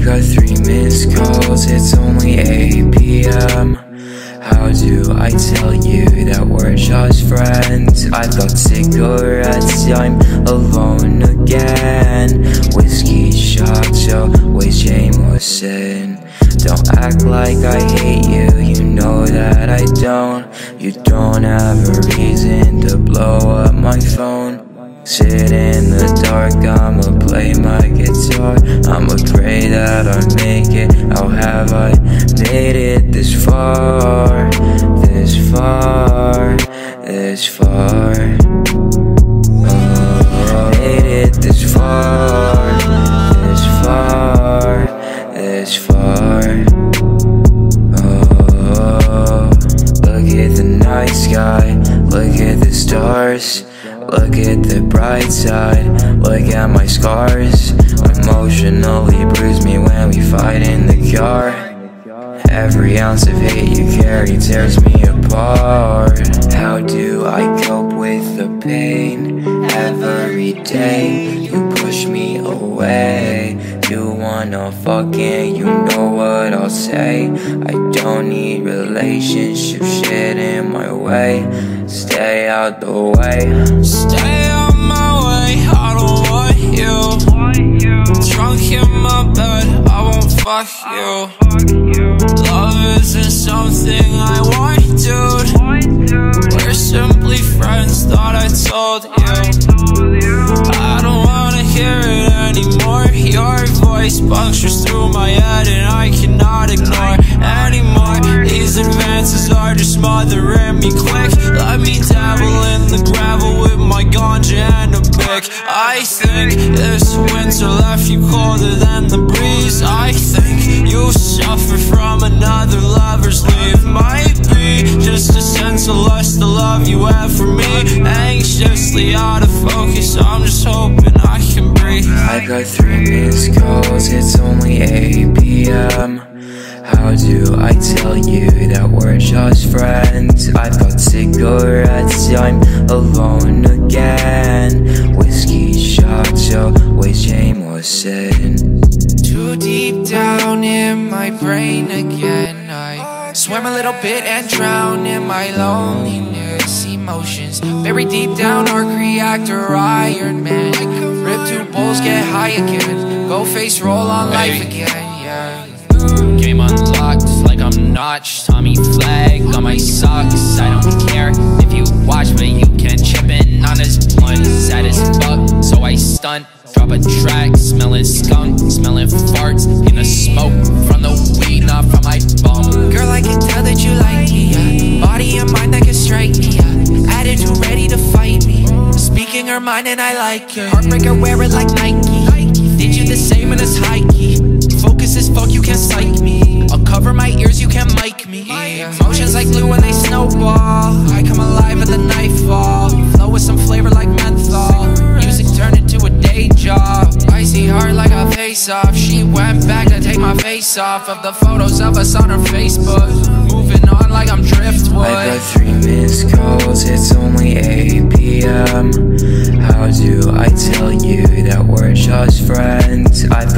I've got 3 missed calls, it's only 8 p.m. How do I tell you that we're just friends? I've got cigarettes, I'm alone again. Whiskey shots, always Jameson. Don't act like I hate you, you know that I don't. You don't have a reason to blow up my phone. Sit in the dark, I'ma play my guitar. I'ma pray that I make it. How have I made it this far? This far, this far. Oh, made it this far, this far, this far. Oh, look at the night sky, look at the stars. Look at the bright side, look at my scars. Emotionally bruise me when we fight in the car. Every ounce of hate you carry tears me apart. How do I cope with the pain? Every day you push me away. You wanna fuck and you know what I'll say. I don't need relationship shit in my way. Stay out the way. Stay out my way, I don't want you. Drunk in my bed, I won't fuck you. Love isn't something I want, dude. We're simply friends, thought I told you. I don't wanna hear it anymore. Your voice punctures through my head and I cannot ignore anymore. These advances are just smothering me quick. Let me dabble in the gravel with my ganja and a Bic. I think this winter left you colder than the breeze. I think you suffer from another lover's leave. Might be just a sense of lust, the love you have for me. Anxiously out of focus, I'm just hoping I can breathe. I've got 3 missed calls, it's only 8 p.m. How do I tell you that we're just friends? I've got cigarettes, I'm alone again. Whiskey shots, always Jameson. Too deep down in my brain again, I swim a little bit and drown in my loneliness. Emotions buried deep down, arc reactor, Iron Man. Rip 2 bowls, get high again. Go face roll on life again, yeah. Game unlocked, like I'm notched. Tommy flag on my socks. I don't care if you watch, but you can chip in on this blunt. Sad as fuck, so I stunt. Drop a track, smelling skunk, smelling farts. In the smoke from the weed, not from my bum. Girl, I can tell that you like me, yeah. Body and mind that can strike me, yeah. Attitude ready to fight me. Speaking her mind and I like it. Heartbreaker, wear it like Nike. Did you the same in this high key? Focus as fuck, you can't psych me. I'll cover my ears, you can't mic me. Emotions like glue when they snowball. I come alive at the nightfall. Flow with some flavor like menthol. Music turned into a day job. Icy heart like a face off. She went back to take my face off of the photos of us on her Facebook. Moving on like I'm driftwood. I've got 3 missed calls, it's only 8 p.m. How do I tell you that we're just friends? I've